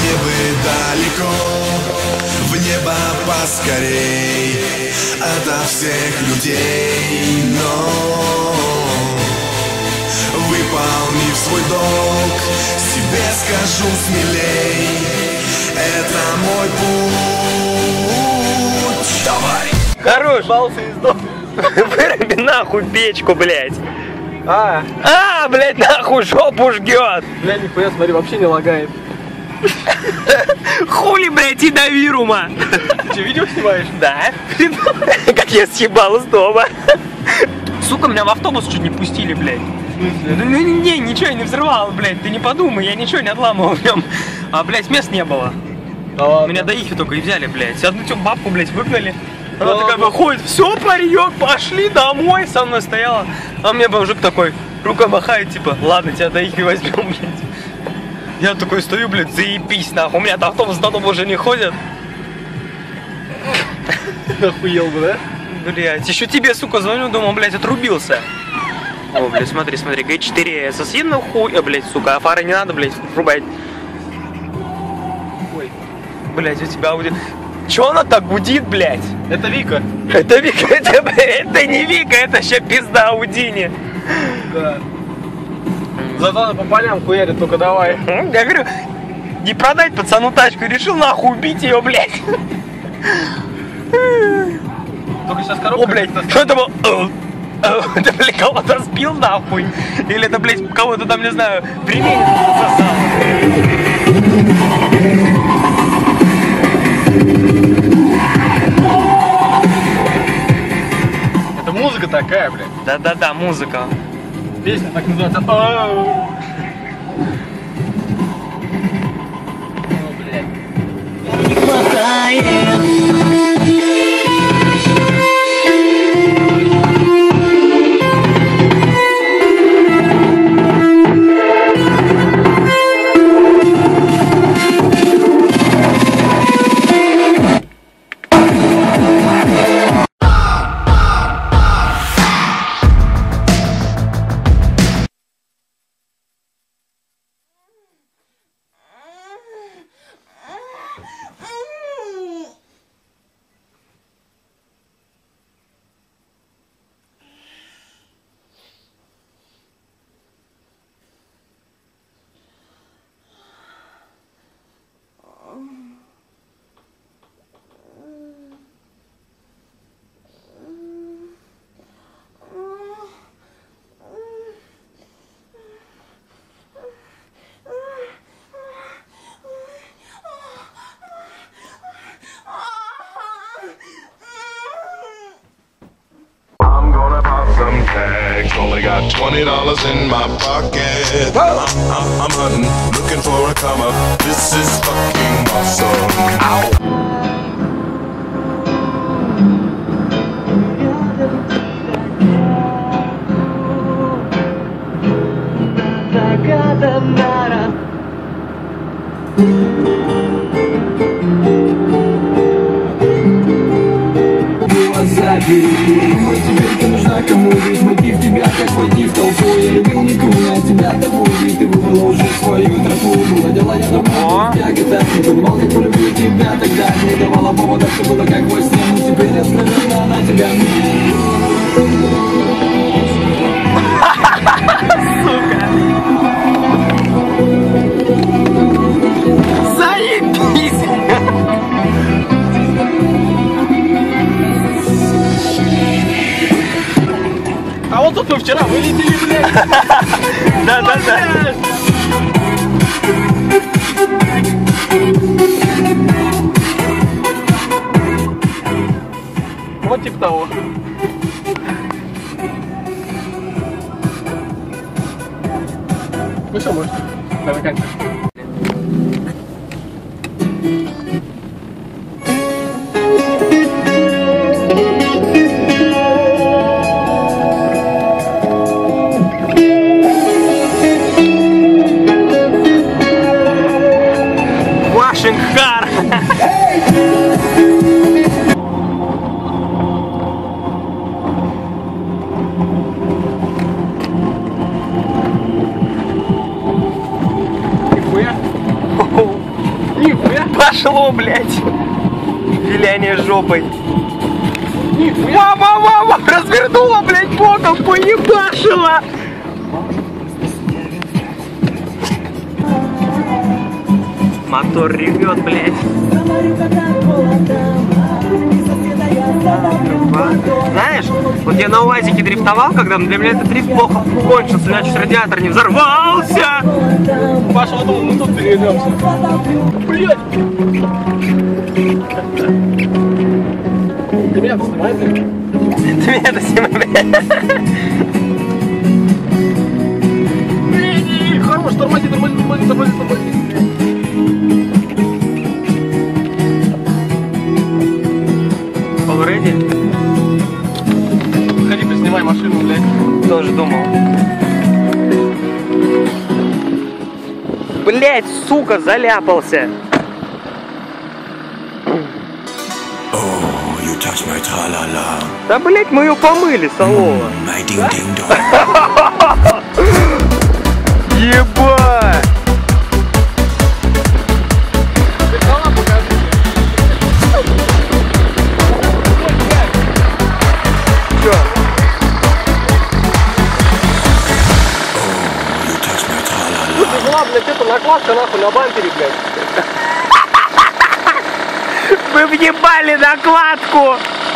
Мне бы далеко, в небо поскорей, ото всех людей, но выполнив свой долг, себе скажу смелей, это мой путь. Давай! Хорош! Выруби нахуй печку, блядь! Блядь, нахуй жопу жгет! Блядь, нихуя, смотри, вообще не лагает. Хули, блядь, и до вирума! Ты что, видео снимаешь? Да. Как я съебал из дома. Сука, меня в автобус чуть не пустили, блядь. Ну не, ничего я не взрывал, блядь, ты не подумай, я ничего не отламывал в нем. А, блядь, мест не было. Меня до Ихи только и взяли, блядь. Одну тем бабку, блядь, выгнали. Она такая выходит, все, паренек, пошли домой, со мной стояла. А мне мужик такой, рукой махает, типа, ладно, тебя до Ихи возьмем, блядь. Я такой стою, блядь, заебись, нахуй, у меня автобус до дома уже не ходят. Охуел бы, да? Блядь, еще тебе, сука, звоню, думал, блядь, отрубился. О, блядь, смотри, Г4 совсем хуй, блядь, сука, а фары не надо, блядь, врубать. Ой, блядь, у тебя гудит. Че она так гудит, блядь? Это Вика. Это Вика, это не Вика, это ща пизда Аудине. Да. Зато она по полям хуярит, только давай. Я говорю, не продать пацану тачку, решил нахуй убить ее, блядь. Только сейчас коробка. О, блядь, что это было? Это, блядь, кого-то сбил нахуй. Или это, блядь, кого-то там, не знаю, применит засосал. Это музыка такая, блядь. Да-да-да, музыка. Песня так называется. Не хватает. Only got $20 in my pocket. I'm hunting, looking for a come up. This is fucking awesome. Ow. Думаю, теперь ты нужна кому, ведь мотив тебя, как войти в толпу. Я любил никому, я тебя тобой, ведь ты выбрала уже свою тропу. Было дело, я давно я так не понимал, как полюблю тебя тогда. Не давала повода, все было как во сне, но теперь я смотрела на тебя. Заебись! А вот тут мы вчера вылетели, блядь. Да-да-да. Вот типа того. Ну что, может, давай заканчиваем. Вашингтон! Нихуя. пошло, блядь. Виляние жопой. Мама, развернула, блядь, боком, поебашила. Мотор ревет, блядь. Знаешь, вот я на УАЗике дрифтовал, когда для меня этот дрифт плохо кончился, значит радиатор не взорвался. Паша, вот мы тут перейдемся. Блядь! Ты меня снимай, блядь? Ты меня-то снимай, блядь. Хорош, тормози. Already? Ходи, поснимай машину, блядь. Тоже думал. Блять, сука, заляпался. Oh, you touch my tra-la-la. Да, блять, мы ее помыли, Солова. My ding-ding-dong. Ебать! Чё? Ну ты была, блядь, это накладка, нахуй, на бампере, блядь. Мы въебали накладку!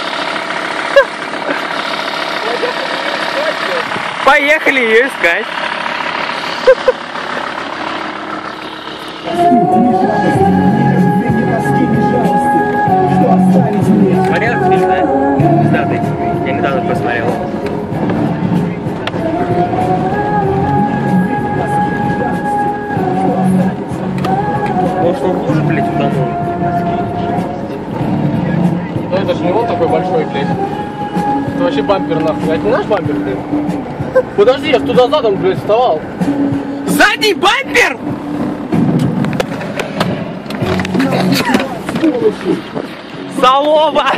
Поехали ее искать. Смотрел этот фильм, да? Пиздатый. Я недавно посмотрел. Может, он хуже, блядь, утонул? Ну это ж не вот такой большой, блядь. Это вообще бампер, нахуй. Это не наш бампер, блядь? Подожди, я ж туда задом, блядь, вставал. Задний бампер! Солова!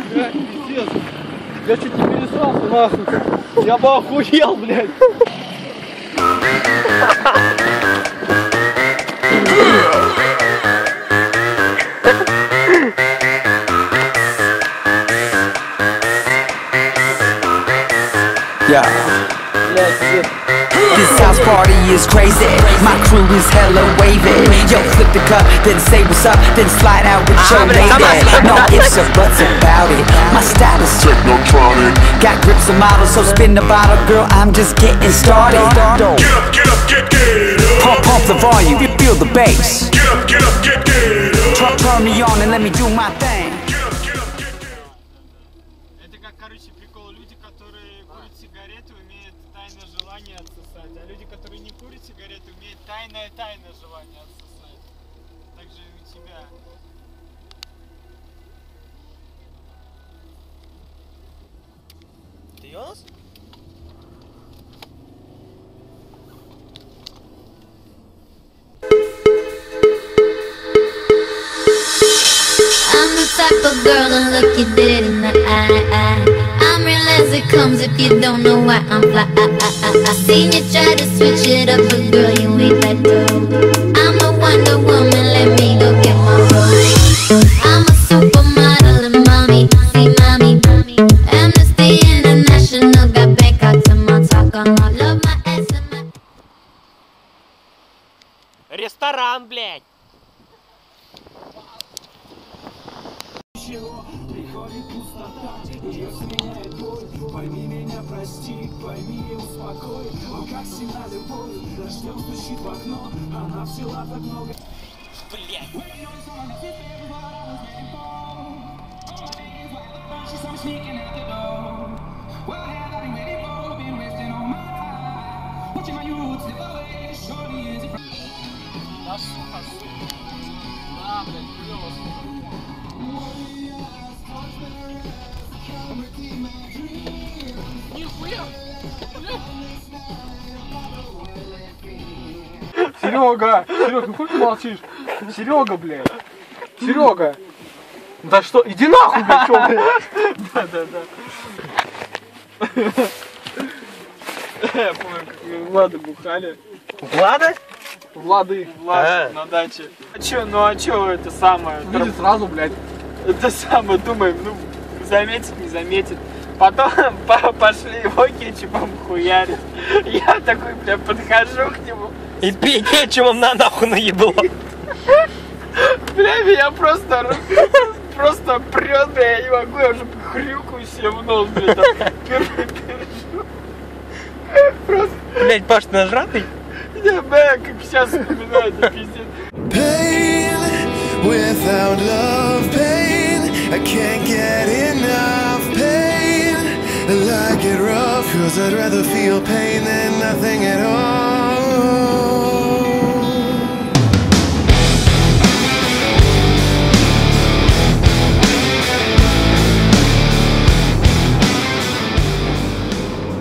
Я чуть не пересрался, нахуй. Я бы охуел, блядь. Yeah. This house party is crazy. My crew is hella wavy. Yo, flip the cup, then say what's up, then slide out with your lady. No ifs or buts about it. My style is technotronic. Got grips and models, so spin the bottle, girl. I'm just getting started. Get up, get up. Pump the volume, feel the bass. Get up, get up. Turn me on and let me do my thing. Это как, короче, прикол. Люди, которые курят сигареты, имеют тайное желание отсосать. А люди, которые не курят сигареты, имеют тайное желание отсосать. Так же и у тебя. Ты Йонас? I'm the type of girl to look you dead in the eye. I'm real as it comes if you don't know why I'm fly. I seen you try to switch it up, but girl, you ain't that dope. I'm a Wonder Woman, let me go get my rose. I'm a supermodel and mommy, see mommy. Amnesty International got Bangkok to my talk on all of my ass and my... Ресторан, блядь! Приходит пустота, ее сменяет боль. Пойми меня, прости, пойми и успокой. О, как сильна любовь, дождем стучит в окно. Она взяла так много. Блядь! Да, сука, сука. Да, блядь, клёво, сука. Нихуя! Серега, ну хуй ты молчишь? Серега, блядь. Серега. Да что, иди нахуй, блядь, чё, блядь? Да. Я помню, как мы Влада бухали. Влада? Влады. Влад на даче. А чё это самое? Видит сразу, блядь. Это самое, думаем, ну, заметит, не заметит. Потом пошли его кетчупом хуярить. Я такой, бля, подхожу к нему. И кетчупом на нахуй наебло. Бля, меня просто прет, бля, я не могу, я уже хрюкаю себе в нос, бля, там, пережу. Просто, Блять, Паш, ты нажратый? не, бля, как сейчас вспоминаю, это пиздец. Pain without love, pain. I can't get enough pain. I like it rough, cause I'd rather feel pain than nothing at all.